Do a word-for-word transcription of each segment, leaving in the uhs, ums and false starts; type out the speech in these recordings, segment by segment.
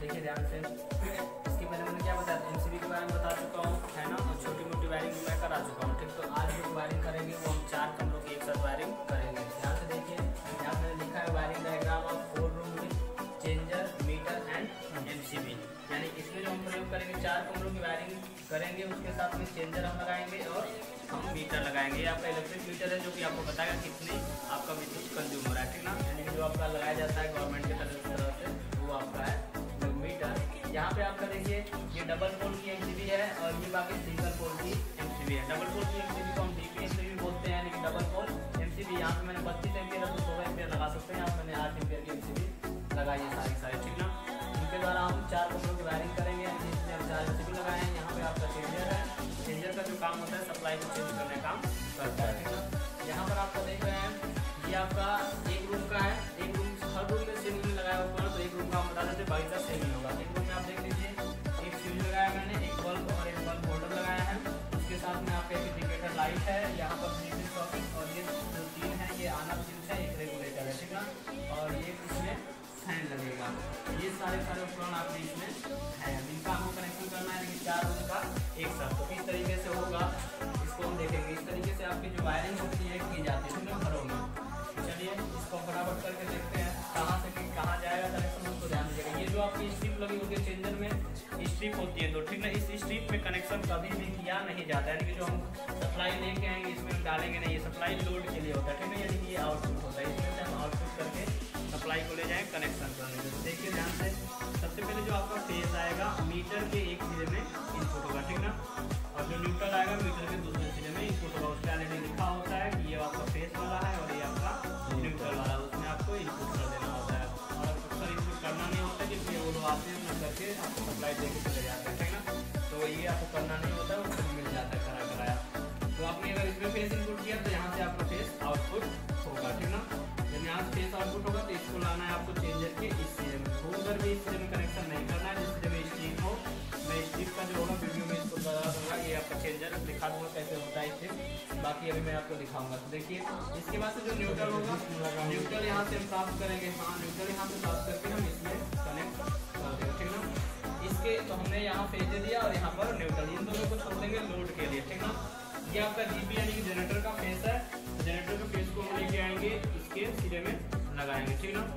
देखिए ध्यान से। इसके पहले मैंने क्या बताया, एमसीबी के बारे में बता चुका हूँ, है ना, और छोटी मोटी वायरिंग मैं करा चुका हूँ। ठीक, तो आज जो वायरिंग करेंगे वो हम चार कमरों की एक साथ वायरिंग करेंगे। ध्यान से देखिए, यहाँ मैंने लिखा है wiring diagram of four room with changer, meter and MCB. यानी इसमें जो हम प्रयोग करेंगे, चार कमरों की वायरिंग करेंगे, उसके साथ में चेंजर हम लगाएंगे और हम मीटर लगाएंगे। ये आपका इलेक्ट्रिक मीटर है जो कि आपको बताएगा कितनी आपका विद्युत कंज्यूम हो रहा है। ठीक ना, यानी कि जो आपका लगाया जाता है गवर्नमेंट की तरफ से, वो आपका है मीटर। यहाँ पे आपका देखिए ये डबल पोल की एमसीबी है और ये बाकी सिंगल पोल की एमसीबी है। डबल पोल की एमसीबी को हम डीपी एमसीबी बोलते हैं, यानी कि डबल पोल एमसीबी। यहाँ पे मैंने बत्तीस एम्पियर तो सोलह एम्पियर लगा सकते हैं। यहाँ मैंने आठ एम्पियर की एमसीबी लगाई है सारी सारी। ठीक ना, इनके द्वारा हम चार कमरों की वायरिंग करेंगे, जिसमें हम चार एमसीबी लगाए हैं। यहाँ पे आपका चेंजर है, चेंजर का जो काम होता है सप्लाई को चेंज करने का काम करता है। ठीक ना, यहाँ पर आपका देख रहे हैं ये आपका एक रूम का है, एक रूम हर रूम में सेम में लगाया हुआ है, तो एक रूम का हम बता देते बाई का सेम ही होगा। एक रूम में आप देख लीजिए एक फ्यूज लगाया मैंने, एक बल्ब और एक बल्ब होल्डर लगाया है। उसके साथ में आपका एक इंडिकेटर लाइट है, यहाँ पर ब्लूटूथ सॉकेट, और ये जो तीन है ये आना फ्यूज है, एक रेगुलेटर है। ठीक ना, और ये इसमें फैन लगेगा। ये सारे सारे उपकरण आपके इसमें है, जिनका आपको कनेक्शन करना है, लेकिन चार रूम का एक साथ। तो किस तरीके से होगा इसको हम देखेंगे। इस तरीके से आपकी जो वायरिंग होती है की जाती है घरों में। चलिए इसको फटाफट करके देखते हैं कहाँ से कि कहाँ जाएगा कनेक्शन, उसको ध्यान दीजिएगा। ये जो आपकी स्ट्रिप लगी होती है चेंजर में, स्ट्रिप होती है, तो ठीक ना, इस स्ट्रिप में कनेक्शन कभी भी किया नहीं जाता है। यानी कि जो हम सप्लाई लेके आएंगे इसमें डालेंगे नहीं, ये सप्लाई लोड के लिए होता है। ठीक है, यानी कि ये आउटपुट होता है, इसमें से हम आउटपुट करके सप्लाई को ले जाएँ कनेक्शन करने के। देखिए ध्यान से, सबसे पहले जो आपका फेज आएगा मीटर के एक सिरे में इनपुट होगा। ठीक ना, और जो न्यूट्रल आएगा मीटर के दूसरे सिरे में इनपुट होगा। उसके आगे लिखा होता है कि ये आपका फेज वाला है और ये आपका न्यूट्रल वाला, उसमें आपको इनपुट कर देना होता है। और अक्सर इनपुट करना नहीं होता, जिसमें वो लोग आते हैं अपना करके आपको सप्लाई देके चले जाते हैं। ठीक ना, तो ये आपको करना नहीं होता है, उसमें मिल जाता है करा कराया। तो आपने अगर इसमें फेस इनपुट किया तो यहाँ से आपका फेस आउटपुट होगा। ठीक ना, जब यहाँ से फेस आउटपुट होगा तो इसको लाना है आपको चेंजर के इस सिरे में। उधर भी इस सिरे में कनेक्शन नहीं करना है, जिस सिरे में स्ट्रिप हो। मैं स्ट्रिप का जो होगा वीडियो में इसको बता दूंगा, ये आपका चेंजर दिखा दूंगा कैसे होता है स्ट्रिप, बाकी अभी मैं आपको दिखाऊंगा। तो देखिए इसके बाद से जो न्यूट्रल होगा, न्यूट्रल यहाँ से हम प्राप्त करेंगे। हाँ, न्यूट्रल यहाँ से प्राप्त करके हम इसमें कनेक्ट कर देंगे। ठीक ना, इसके तो हमने यहाँ फेज दे दिया और यहाँ पर न्यूट्रल, इन दोनों को छोड़ देंगे लोड के लिए। ठीक ना, ये आपका जीपी यानी कि जनरेटर का फेस है, तो जनरेटर के फेस को हम लेके आएंगे इसके सिरे में लगाएंगे। ठीक ना,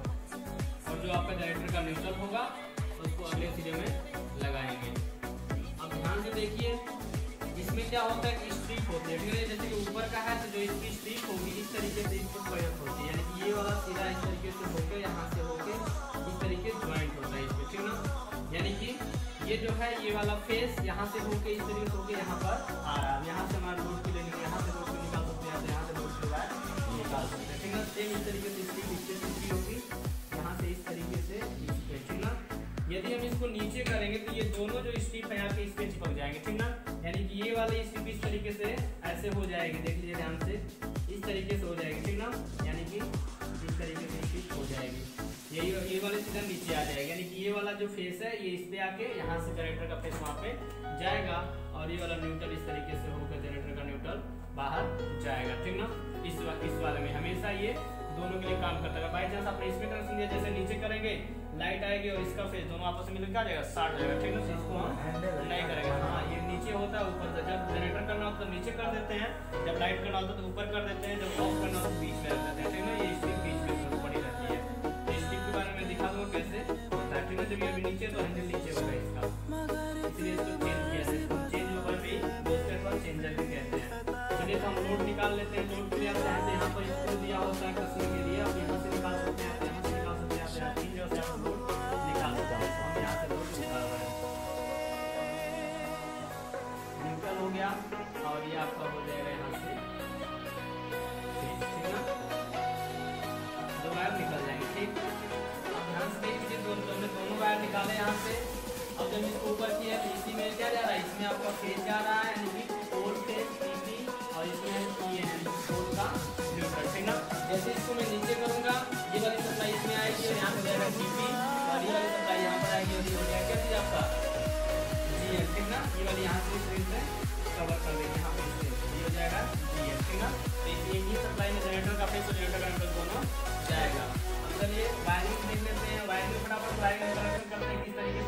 और जो आपका जनरेटर का न्यूट्रल होगा उसको अगले सिरे में लगाएंगे। अब ध्यान से देखिए इसमें क्या होता है कि स्ट्रिप होती है। ठीक है, जैसे कि ऊपर का है तो जो इसकी स्ट्रिप होगी इस तरीके से इनपुट प्रयोग होती है, यानी कि ये वाला सिरा इस तरीके से होकर यहाँ से होकर इस तरीके ज्वाइंट होता है इसमें। ठीक ना, यानी कि ये जो है ये वाला फेस यहाँ से होके इस तरीके से होके यहाँ पर आ रहा है। यहाँ से हमारा लोड के लिए यहाँ से लोड को निकाल सकते हैं, यहाँ से लोड के बाद निकाल सकते हैं। ठीक ना, सेम इस तरीके से स्ट्रिप इससे स्ट्रिप होगी यहाँ से इस तरीके से इस पे। ठीक ना, यदि हम इसको नीचे करेंगे तो ये दोनों जो स्ट्रिप है यहाँ के इस पे चिपक जाएंगे। ठीक ना, यानी कि ये वाली स्ट्रिप इस तरीके से ऐसे हो जाएगी, देख लीजिए ध्यान से, इस तरीके से हो जाएगी। ठीक ना, यानी कि इस तरीके से स्ट्रिप हो जाएगी, यही ये वाले सीधा नीचे आ जाएगा। यानी कि ये वाला जो फेस है ये इस पे आके यहाँ से जनरेटर का फेस वहाँ पे जाएगा और ये वाला न्यूट्रल इस तरीके से होकर जनरेटर का न्यूट्रल बाहर जाएगा। ठीक ना, इस वा, इस वाले में हमेशा ये दोनों के लिए काम करता है। बाई चांस आपने इसमें कनेक्शन दिया, जैसे नीचे करेंगे लाइट आएगी और इसका फेस दोनों आपस में मिलकर आ जाएगा, साठ जाएगा। ठीक है, इसको हम नहीं करेंगे। हाँ, ये नीचे होता है, ऊपर से जब जनरेटर करना होता है तो नीचे कर देते हैं, जब लाइट करना होता है तो ऊपर कर देते हैं, जब ऑफ करना होता है तो बीच में रख देते हैं। ठीक है, ये स्ट्रिप बीच में पड़ी रहती है। तो स्ट्रिप के बारे में दिखा दूंगा कैसे होता है। ठीक है, जब ये अभी नीचे तो हैंडल नीचे होगा इसका, इसलिए इसको चेंज किया है। चेंज ओवर भी दूसरे पर चेंजर भी कहते हैं। चलिए तो हम लोड निकाल लेते हैं। लोड के लिए आप यहाँ पर स्क्रू दिया होता है कसने के लिए, आप यहाँ से निकाल सकते हैं, यहाँ से निकाल सकते हैं, आप तीन जगह से आप लोड निकाल सकते हैं। हम यहाँ से लोड निकाल रहे हैं, न्यूट्रल हो गया और ये आपका हो जाएगा यहाँ से। ठीक है ना, दो वायर निकल जाएंगे। ठीक, अब ध्यान से देख लीजिए, दोनों हमने दोनों वायर निकाले यहाँ से। अब जब इसको ऊपर किया तो इसी में क्या जा रहा है, इसमें आपका फेज जा रहा है, यानी कि पोल फेज पीपी, और इसमें ये है पोल का न्यूट्रल। ठीक ना, जैसे इसको मैं नीचे करूंगा ये वाली सप्लाई इसमें आएगी और यहाँ हो जाएगा पीपी, और ये वाली सप्लाई यहाँ पर आएगी और ये हो जाएगा क्या चीज आपका जी है। ठीक ना, ये वाली यहाँ से स्क्रीन से कवर कर देंगे, यहाँ पे ये हो जाएगा जी है। ठीक ना, तो एक ही सप्लाई में जनरेटर का फेज और जनरेटर का न्यूट्रल दोनों जाएगा। अब चलिए वायरिंग देख लेते हैं। वायरिंग फटाफट वायरिंग कनेक्शन करते हैं किस तरीके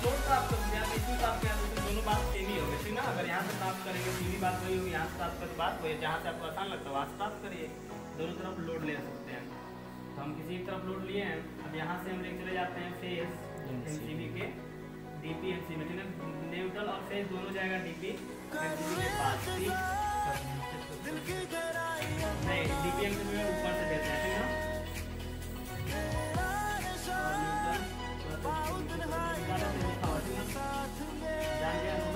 लोड प्राप्त कर दिया इसमें प्राप्त किया तो दोनों बात सेम ही होगी ठीक ना। अगर यहाँ से प्राप्त करेंगे सीधी बात वही होगी, यहाँ से प्राप्त करें बात वही, जहाँ से आपको आसान लगता है वहाँ से प्राप्त करिए, दोनों तरफ लोड ले सकते हैं। तो हम किसी एक तरफ लोड लिए हैं, अब यहाँ से हम लेके चले जाते हैं फेस एमसीबी के डीपी एमसीबी ठीक है, न्यूट्रल और फेस दोनों जाएगा डीपी एमसीबी के पास ठीक नहीं, डीपी एमसीबी में ऊपर से देते हैं ठीक ना। जान गया ना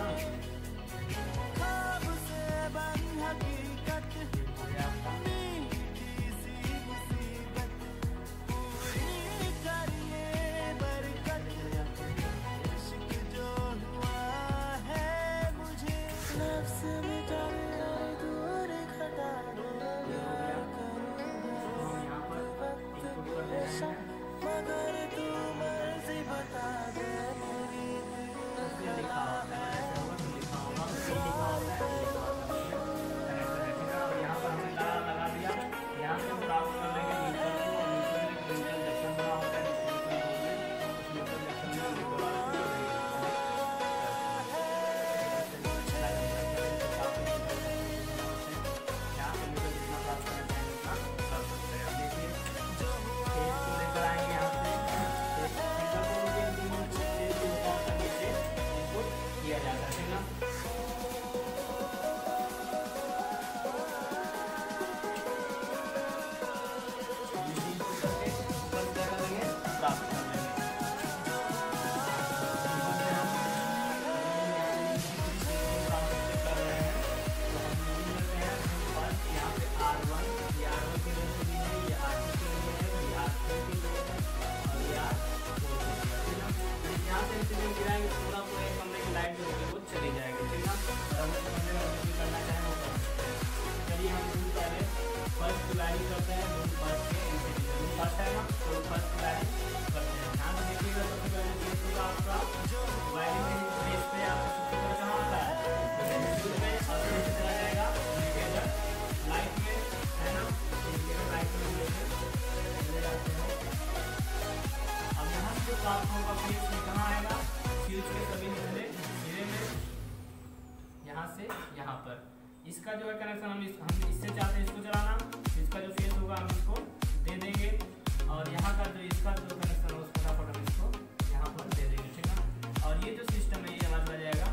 यहाँ पर इसका जो है कनेक्शन हम, इस, हम इससे चाहते हैं इसको चलाना, इसका जो फेस होगा हम इसको दे देंगे और यहाँ का जो इसका जो कनेक्शन है उसको फटाफट हम इसको यहाँ पर दे देंगे ठीक है। और ये जो सिस्टम है ये हमारा जाएगा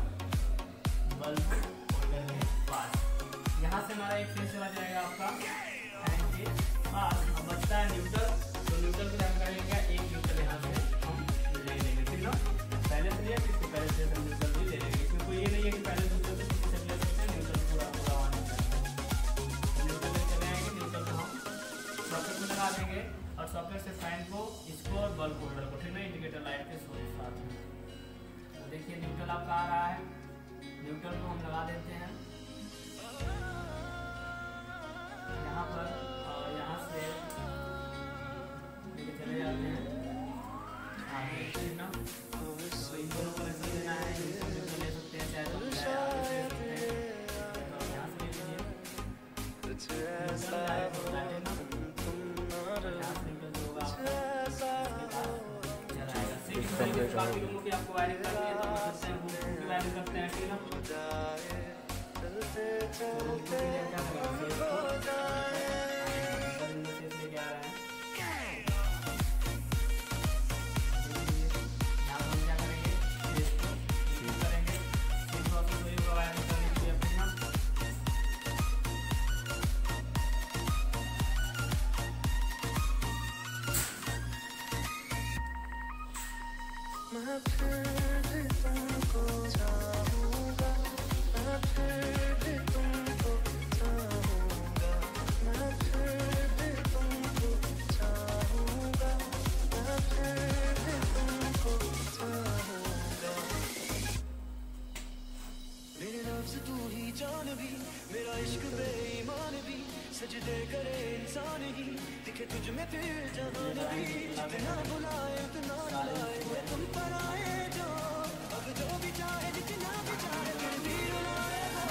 बल्ब होल्डर के पास, यहाँ से हमारा एक फेस चला जाएगा आपका फैन के पास। अब बचता है न्यूट्रल, तो न्यूट्रल को हम करेंगे एक न्यूट्रल यहाँ से हम ले लेंगे ठीक है। पहले से लिया इसको पहले से हम न्यूट्रल भी ले लेंगे, इसमें कोई ये नहीं है कि पहले दूसरे से किसी से ले सकते हैं, न्यूट्रल पूरा पूरा ऑन करेंगे। न्यूट्रल में चले आएंगे, न्यूट्रल को हम सॉकेट में लगा देंगे और सॉकेट से फैन को इसको और बल्ब होल्डर को ठीक है इंडिकेटर लाइट के साथ में। तो देखिए न्यूट्रल आपका आ रहा है, न्यूट्रल को हम लगा देते हैं यहाँ पर और यहाँ से लेके चले जाते हैं आगे ठीक ना। तो इन दोनों को कनेक्शन देना है, न्यूट्रल ले सकते हैं चाहे तो आगे ले सकते हैं, तो यहाँ से ले लीजिए न्यूट्रल डायरेक्ट होता है ना, यहाँ से न्यूट्रल जो होगा चलाएगा। सेम तरीके से बाकी रूमों की आपको वायरिंग करनी है तो हम करते हैं रूम की वायरिंग करते हैं ठीक ना। तो रूम के लिए क्या करेंगे लेके आ रहे हैं मैं फिर भी तुमको चाहूँगा, मैं फिर भी तुमको चाहूँगा, मैं फिर भी तुमको चाहूँगा, मैं फिर भी तुमको चाहूँगा। मेरे नफ्स तू ही जान भी, मेरा इश्क बेईमान भी, सजदे करे इंसान ही, दिखे तुझ में फिर जहान भी, जितना बुलाए उतना बुलाए तुम पर आए जो, अब जो भी चाहे जितना भी चाहे फिर भी रुलाए वो।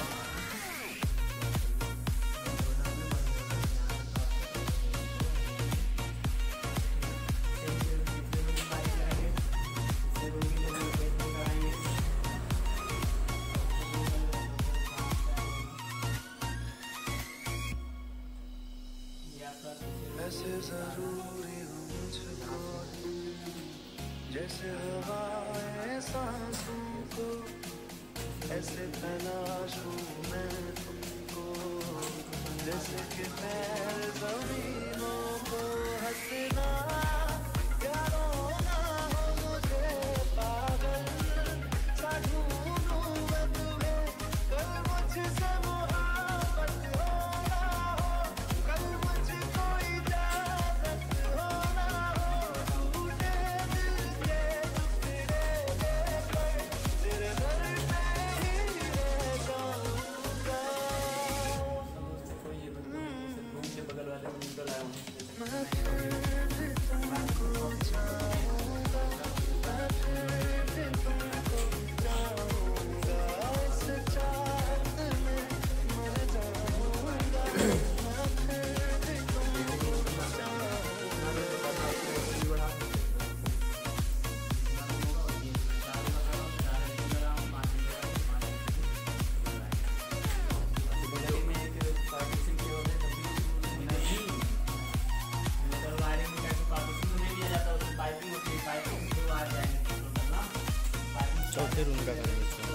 जरूरी हो मुझको, जैसे हवाएं सांसों को, ऐसे तलाशूं मैं तुमको, जैसे कि पैर जमीनों को। हंसना प्यारो ना हो मुझे पागल, सा ढूंढूं मैं तुम्हें, कल मुझसे मोहब्बत हो ना हो, कल मुझको इजाजत हो ना हो, टूटे दिल के टुकड़े लेकर तेरे दर पे ही रह जाऊंगा। बगल वाले में निकल आया हूँ। मैं फिर भी तुमको चाहूंगा, मैं फिर भी तुमको चाहूंगा, इस चाहत में मर जाऊंगा, मैं फिर भी तुमको चौथे रूम का करेंगे इसमें।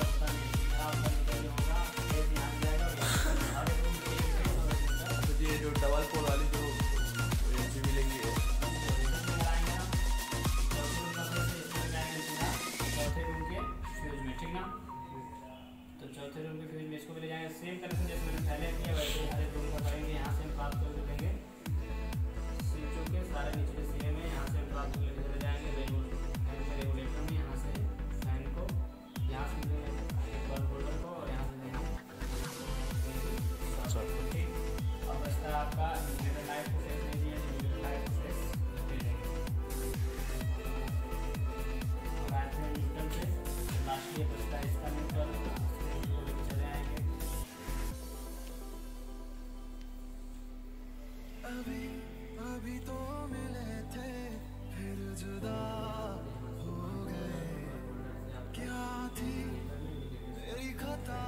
ये जो डबल पोल वाली जो एमसीबी लेंगे चौथे रूम के फ्यूज में, ठीक ना। तो चौथे रूम के फ्यूज में इसको भी ले जाएंगे। सेम कनेक्शन जैसे मैंने पहले किया वैसे हर एक रूम का करेंगे। यहाँ से हम प्राप्त करके देंगे स्विचों के सारे निचले सिरे में, यहाँ से हम प्राप्त करके चले जाएंगे रेगुलेटर में, यहाँ से फैन को, यहाँ से बल्ब होल्डर को, और यहाँ से देंगे ठीक। और बचता है आपका इंडिकेटर लाइट को फेस दे दिए, इंडिकेटर लाइट को फेस दे देंगे। और आते हैं न्यूट्रल पे, लास्टली बचता है इसका न्यूट्रल को लेकर चले आएंगे। अभी अभी तो मिले थे फिर जुदा हो गए, क्या थी मेरी खता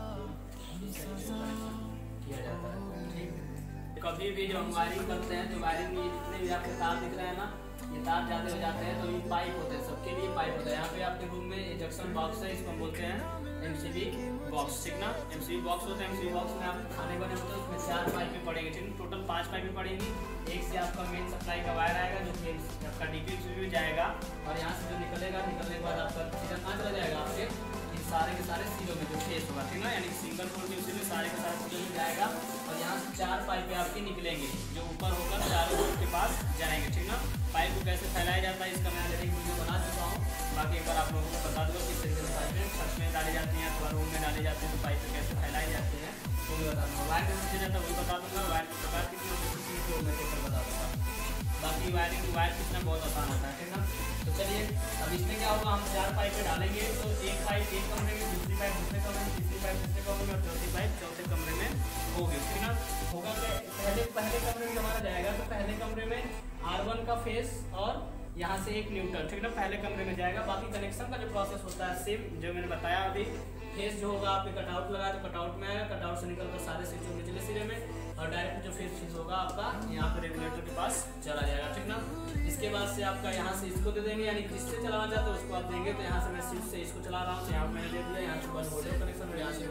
सजा किया जाता है ठीक। कभी भी जब हम वायरिंग करते हैं तो वायरिंग में जितने भी आपके तार दिख रहे हैं ना, ये तार ज़्यादा हो जाते हैं तो ये पाइप होते हैं, सबके लिए पाइप होता है। यहाँ पे आपके रूम में ये जंक्शन बॉक्स है, इसको हम बोलते हैं एमसीबी बॉक्स, ठीक ना। एमसीबी बॉक्स होता है, एमसीबी बॉक्स में आप खाने बने होते हैं, उसमें चार पाइपें पड़ेंगी, ठीक है। टोटल पाँच पाइपें पड़ेंगी। एक से आपका मेन सप्लाई का वायर आएगा जो कि आपका डीपी में जाएगा, और यहाँ से जो निकलेगा, निकलने के बाद आपका सीधा कहाँ चला जाएगा, आपके सारे के सारे सीरों में जो फेस होगा, ठीक ना। यानी कि सिंगल पोल के उसी में सारे के सारे सीरों में जाएगा, और यहाँ से चार पाइपें आपकी निकलेंगी जो ऊपर होकर चारों पोल के पास जाएंगे, ठीक ना। पाइप को कैसे फैलाया जाता है इसका मैं एक वीडियो बना चुका हूँ, बाकी एक बार आप लोगों को बता दूँगा किस तरीके से पाइपें छत में डाली जाती हैं अथवा रूम में डाली जाती है, तो पाइपें कैसे फैलाई जाती हैं वो भी बता दूँगा। वायर कैसे जाता है वो भी बता दूँगा, वायर के प्रकार कितने होते हैं वो मैं देखकर बता दूँगा। बाकी वायरिंग वायर खींचना बहुत आसान होता है, ठीक ना। तो चलिए अब इसमें क्या होगा, हम चार पाइपें डालेंगे तो एक पाइप एक कमरे में, दूसरी पाइप दूसरे कमरे में, तीसरी पाइप तीसरे कमरे में, और चौथी पाइप चौथे कमरे में होगी, ठीक ना। होगा क्या, पहले पहले कमरे में हमारा जाएगा तो पहले कमरे में आर वन का फेस और यहाँ से एक न्यूट्रल, ठीक ना, पहले कमरे में जाएगा। बाकी कनेक्शन का जो प्रोसेस होता है सेम जो मैंने बताया अभी। फेस जो होगा आपके कटआउट लगा तो कटआउट में आएगा, कटआउट से निकलकर सारे स्विचों निचले सिरे में, और डायरेक्ट जो फेस स्विच होगा आपका यहाँ पे रेगुलेटर के पास चला जाएगा, ठीक ना। इसके बाद से आपका यहाँ से इसको दे देंगे, यानी किससे चलाना चाहते हो उसको आप देंगे। तो यहाँ से मैं स्विच से इसको चला रहा हूँ, तो यहाँ मैंने दे दिया, यहाँ से बस वोल्टेज कनेक्शन, और यहाँ से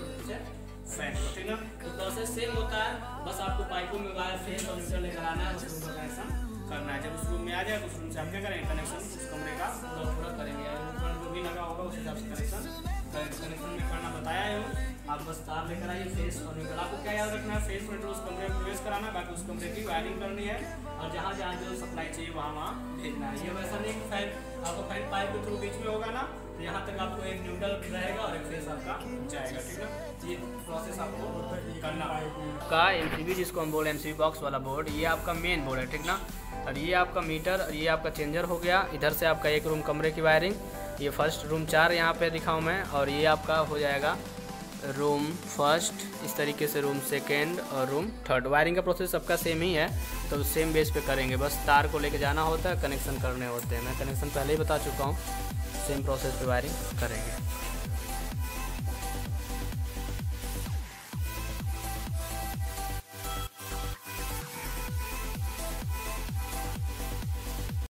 फैन, ठीक ना। तो प्रोसेस सेम होता है, बस आपको पाइपों में वायर फेस और न्यूट्रल लेकर आना है, उस रूम का कनेक्शन करना है। जब उस रूम में आ जाए तो उस रूम से हम क्या करेंगे, कनेक्शन उस कमरे का पूरा पूरा करेंगे, ऊपर जो भी लगा होगा उस हिसाब से कनेक्शन कनेक्शन में करना बताया है। आप बस तार लेकर आइए, फेस और न्यूट्रल। आपको क्या याद रखना है, फेस न्यूट्रल उस कमरे में प्रवेश कराना है, बाकी उस कमरे की वायरिंग करनी है, और जहाँ जहाँ जो सप्लाई चाहिए वहाँ वहाँ भेजना है। ये वैसा नहीं कि फैन आपका फैन पाइप के थ्रू बीच में होगा ना, तो यहाँ तक आपको एक न्यूट्रल रहेगा और एक फेस आपका जाएगा, ठीक है। ये प्रोसेस आपको करना का एमसीबी जिसको हम बोले एमसीबी बॉक्स वाला बोर्ड, ये आपका मेन बोर्ड है, ठीक ना। और ये आपका मीटर और ये आपका चेंजर हो गया। इधर से आपका एक रूम कमरे की वायरिंग, ये फर्स्ट रूम चार यहाँ पे दिखाऊँ मैं, और ये आपका हो जाएगा रूम फर्स्ट, इस तरीके से रूम सेकेंड और रूम थर्ड। वायरिंग का प्रोसेस सबका सेम ही है, तो सेम बेस पे करेंगे, बस तार को लेके जाना होता है, कनेक्शन करने होते हैं। मैं कनेक्शन पहले ही बता चुका हूँ, सेम प्रोसेस पे वायरिंग करेंगे।